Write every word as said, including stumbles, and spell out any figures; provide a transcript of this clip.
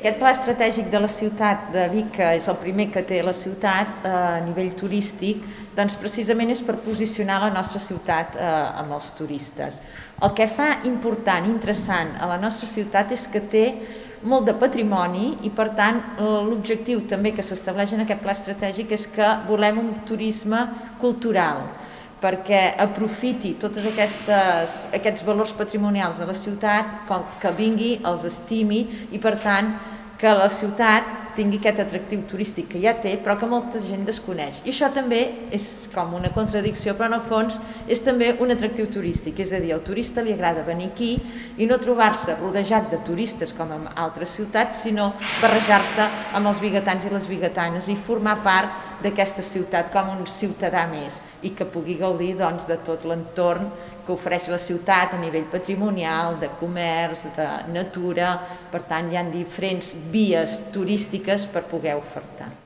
Aquest pla estratègic de la ciutat de Vic, que és el primer que té la ciutat a nivell turístic, doncs precisament és per posicionar la nostra ciutat amb els turistes. El que fa important i interessant a la nostra ciutat és que té molt de patrimoni i, per tant, l'objectiu també que s'estableix en aquest pla estratègic és que volem un turisme cultural, perquè aprofiti tots aquests valors patrimonials de la ciutat, que vingui, els estimi i, per tant, que la ciutat tingui aquest atractiu turístic que ja té, però que molta gent desconeix. I això també és com una contradicció, però en el fons és també un atractiu turístic, és a dir, al turista li agrada venir aquí i no trobar-se rodejat de turistes com en altres ciutats, sinó barrejar-se amb els biguetans i les biguetanes i formar part d'aquesta ciutat com un ciutadà més i que pugui gaudir de tot l'entorn que ofereix la ciutat a nivell patrimonial, de comerç, de natura. Per tant, hi ha diferents vies turístiques per poder ofertar.